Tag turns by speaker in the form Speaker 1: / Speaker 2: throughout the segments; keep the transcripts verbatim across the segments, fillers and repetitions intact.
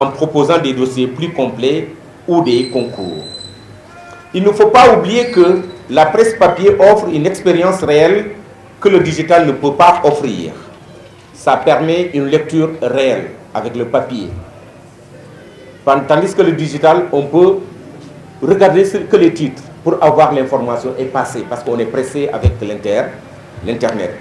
Speaker 1: en proposant des dossiers plus complets ou des concours. Il ne faut pas oublier que la presse papier offre une expérience réelle que le digital ne peut pas offrir. Ça permet une lecture réelle avec le papier. Tandis que le digital, on peut regarder que les titres pour avoir l'information et passer, parce qu'on est pressé avec l'Internet.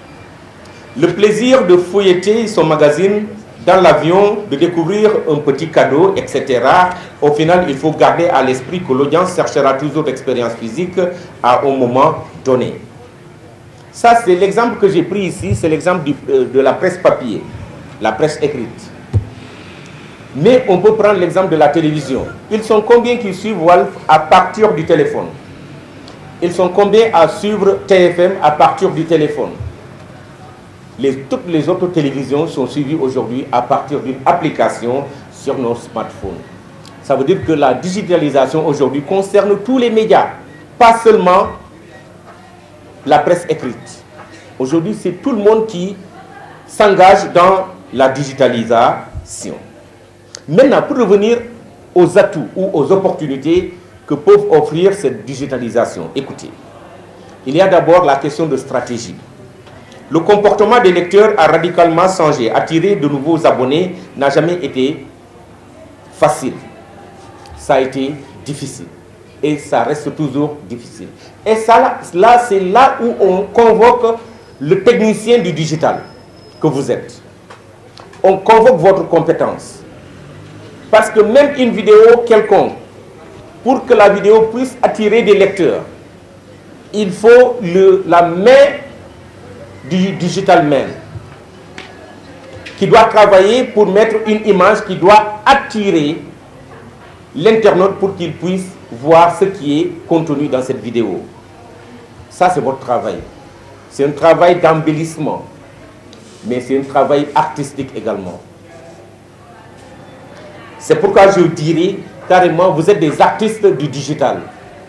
Speaker 1: Le plaisir de feuilleter son magazine dans l'avion, de découvrir un petit cadeau, et cetera. Au final, il faut garder à l'esprit que l'audience cherchera toujours l'expérience physique à un moment donné. Ça, c'est l'exemple que j'ai pris ici, c'est l'exemple de la presse papier, la presse écrite. Mais on peut prendre l'exemple de la télévision. Ils sont combien qui suivent Walf à partir du téléphone? Ils sont combien à suivre T F M à partir du téléphone? Les, toutes les autres télévisions sont suivies aujourd'hui à partir d'une application sur nos smartphones. Ça veut dire que la digitalisation aujourd'hui concerne tous les médias, pas seulement la presse écrite. Aujourd'hui, c'est tout le monde qui s'engage dans la digitalisation. Maintenant, pour revenir aux atouts ou aux opportunités que peuvent offrir cette digitalisation, écoutez, il y a d'abord la question de stratégie. Le comportement des lecteurs a radicalement changé. Attirer de nouveaux abonnés n'a jamais été facile. Ça a été difficile. Et ça reste toujours difficile. Et ça, là, c'est là où on convoque le technicien du digital que vous êtes. On convoque votre compétence. Parce que même une vidéo quelconque, pour que la vidéo puisse attirer des lecteurs, il faut le, la main du digital man qui doit travailler pour mettre une image qui doit attirer l'internaute pour qu'il puisse voir ce qui est contenu dans cette vidéo. Ça, c'est votre travail. C'est un travail d'embellissement, mais c'est un travail artistique également. C'est pourquoi je dirais carrément, vous êtes des artistes du digital.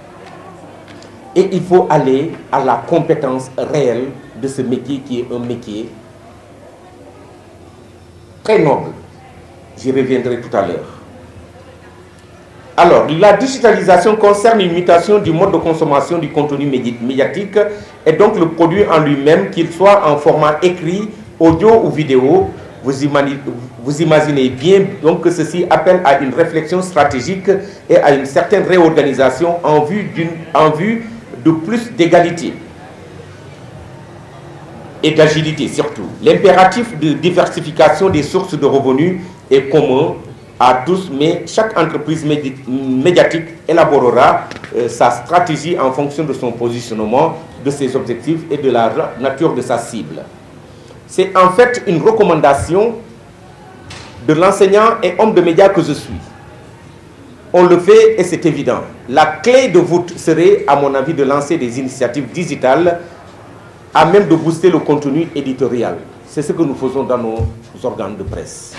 Speaker 1: Et il faut aller à la compétence réelle de ce métier qui est un métier très noble. J'y reviendrai tout à l'heure. Alors, la digitalisation concerne une mutation du mode de consommation du contenu médiatique et donc le produit en lui-même, qu'il soit en format écrit, audio ou vidéo. Vous imaginez, vous imaginez bien donc que ceci appelle à une réflexion stratégique et à une certaine réorganisation en vue, d'une, en vue de plus d'égalité et d'agilité surtout. L'impératif de diversification des sources de revenus est commun à tous, mais chaque entreprise médi médiatique élaborera euh, sa stratégie en fonction de son positionnement, de ses objectifs et de la nature de sa cible. C'est en fait une recommandation de l'enseignant et homme de médias que je suis. On le fait et c'est évident. La clé de voûte serait, à mon avis, de lancer des initiatives digitales à même de booster le contenu éditorial. C'est ce que nous faisons dans nos organes de presse.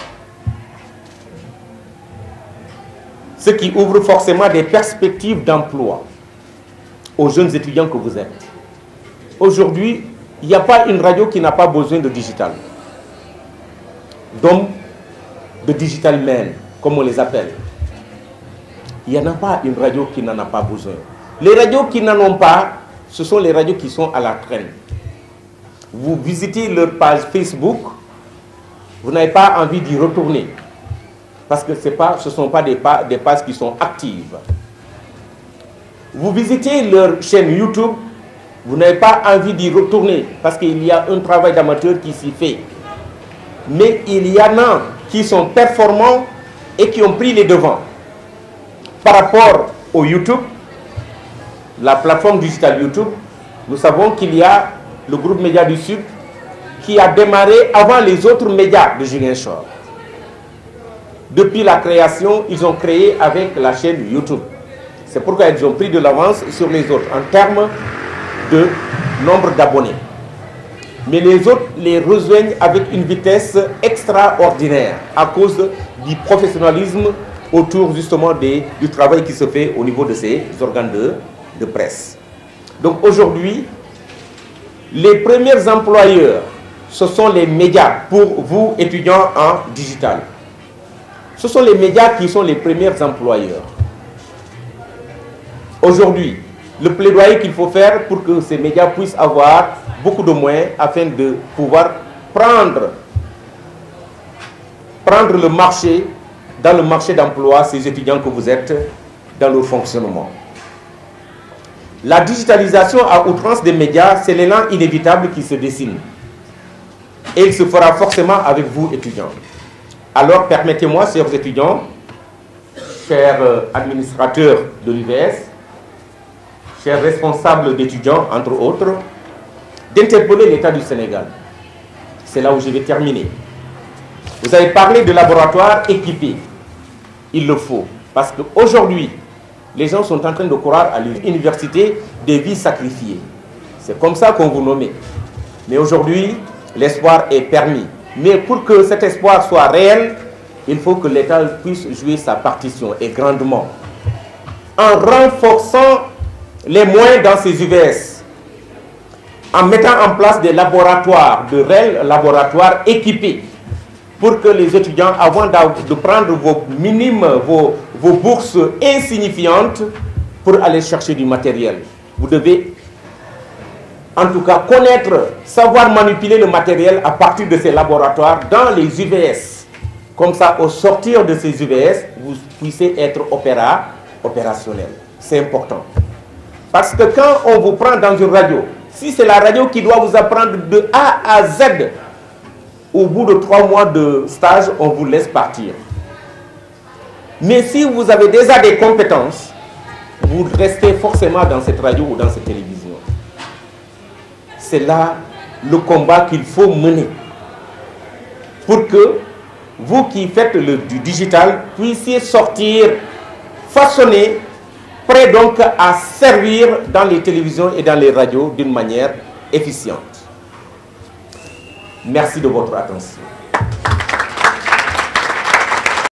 Speaker 1: Ce qui ouvre forcément des perspectives d'emploi aux jeunes étudiants que vous êtes. Aujourd'hui, il n'y a pas une radio qui n'a pas besoin de digital. D'hommes, de digital men, comme on les appelle. Il n'y en a pas une radio qui n'en a pas besoin. Les radios qui n'en ont pas, ce sont les radios qui sont à la traîne. Vous visitez leur page Facebook, vous n'avez pas envie d'y retourner. Parce que c'est pas, ce ne sont pas des, des pages qui sont actives. Vous visitez leur chaîne YouTube, vous n'avez pas envie d'y retourner parce qu'il y a un travail d'amateur qui s'y fait. Mais il y en a qui sont performants et qui ont pris les devants. Par rapport au YouTube, la plateforme digitale YouTube, nous savons qu'il y a le groupe Média du Sud qui a démarré avant les autres médias de Ziguinchor. Depuis la création, ils ont créé avec la chaîne YouTube. C'est pourquoi ils ont pris de l'avance sur les autres en termes de nombre d'abonnés. Mais les autres les rejoignent avec une vitesse extraordinaire à cause du professionnalisme autour justement des, du travail qui se fait au niveau de ces organes de, de presse. Donc aujourd'hui, les premiers employeurs, ce sont les médias pour vous étudiants en digital. Ce sont les médias qui sont les premiers employeurs. Aujourd'hui, le plaidoyer qu'il faut faire pour que ces médias puissent avoir beaucoup de moyens afin de pouvoir prendre, prendre le marché, dans le marché d'emploi, ces étudiants que vous êtes, dans leur fonctionnement. La digitalisation à outrance des médias, c'est l'élan inévitable qui se dessine. Et il se fera forcément avec vous, étudiants. Alors, permettez-moi, chers étudiants, chers administrateurs de l'U V S, chers responsables d'étudiants, entre autres, d'interpeller l'État du Sénégal. C'est là où je vais terminer. Vous avez parlé de laboratoires équipés. Il le faut. Parce qu'aujourd'hui, les gens sont en train de croire à l'université des vies sacrifiées. C'est comme ça qu'on vous nomme. Mais aujourd'hui, l'espoir est permis. Mais pour que cet espoir soit réel, il faut que l'État puisse jouer sa partition, et grandement. En renforçant les moyens dans ces U V S, en mettant en place des laboratoires, de réels laboratoires équipés, pour que les étudiants, avant de prendre vos minimes, vos, vos bourses insignifiantes, pour aller chercher du matériel, vous devez en tout cas connaître, savoir manipuler le matériel à partir de ces laboratoires dans les U V S. Comme ça, au sortir de ces U V S, vous puissiez être opéra, opérationnel. C'est important. Parce que quand on vous prend dans une radio, si c'est la radio qui doit vous apprendre de A à Z, au bout de trois mois de stage, on vous laisse partir. Mais si vous avez déjà des compétences, vous restez forcément dans cette radio ou dans cette télévision. C'est là le combat qu'il faut mener pour que vous qui faites le, du digital puissiez sortir, façonner, prêt donc à servir dans les télévisions et dans les radios d'une manière efficiente. Merci de votre attention.